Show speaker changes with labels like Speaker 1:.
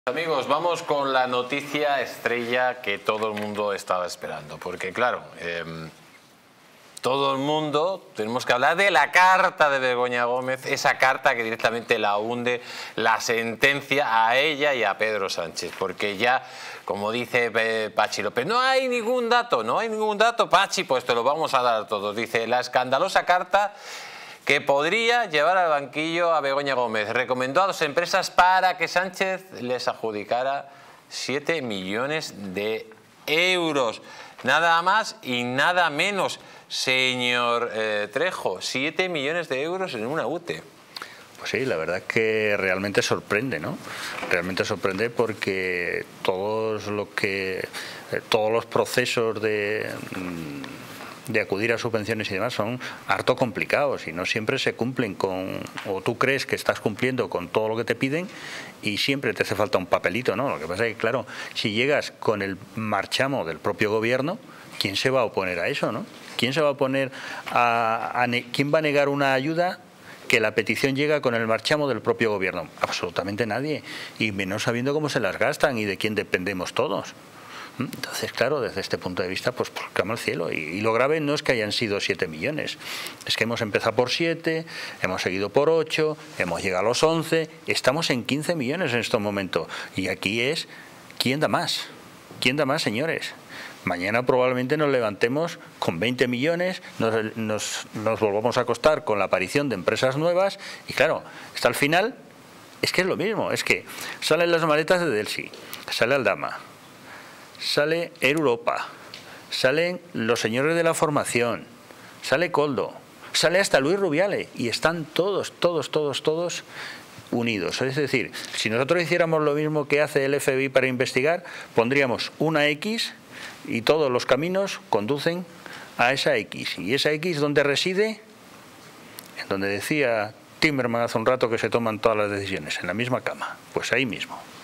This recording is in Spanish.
Speaker 1: Amigos, vamos con la noticia estrella que todo el mundo estaba esperando, porque claro, todo el mundo tenemos que hablar de la carta de Begoña Gómez, esa carta que directamente la hunde la sentencia a ella y a Pedro Sánchez, porque ya, como dice Pachi López, no hay ningún dato, Pachi, pues te lo vamos a dar todos. Dice, la escandalosa carta que podría llevar al banquillo a Begoña Gómez. Recomendó a 2 empresas para que Sánchez les adjudicara 7 millones de euros. Nada más y nada menos, señor Trejo. 7 millones de euros en una UTE.
Speaker 2: Pues sí, la verdad es que realmente sorprende, ¿no? Realmente sorprende porque todos los procesos de acudir a subvenciones y demás son harto complicados y no siempre se cumplen o tú crees que estás cumpliendo con todo lo que te piden y siempre te hace falta un papelito, ¿no? Lo que pasa es que, claro, si llegas con el marchamo del propio gobierno, ¿quién se va a oponer a eso, no? ¿Quién se va a oponer quién va a negar una ayuda que la petición llega con el marchamo del propio gobierno? Absolutamente nadie, y menos sabiendo cómo se las gastan y de quién dependemos todos. Entonces, claro, desde este punto de vista, pues clama al cielo. Y lo grave no es que hayan sido 7 millones, es que hemos empezado por 7, hemos seguido por 8, hemos llegado a los 11, estamos en 15 millones en estos momentos. Y aquí es, ¿quién da más? ¿Quién da más, señores? Mañana probablemente nos levantemos con 20 millones, nos volvamos a acostar con la aparición de empresas nuevas y claro, hasta el final es que es lo mismo, es que salen las maletas de Delsi, sale Aldama, sale Europa, salen los señores de la formación, sale Koldo, sale hasta Luis Rubiales y están todos unidos. Es decir, si nosotros hiciéramos lo mismo que hace el FBI para investigar, pondríamos una X y todos los caminos conducen a esa X. ¿Y esa X dónde reside? En donde decía Timmermans hace un rato que se toman todas las decisiones, en la misma cama. Pues ahí mismo.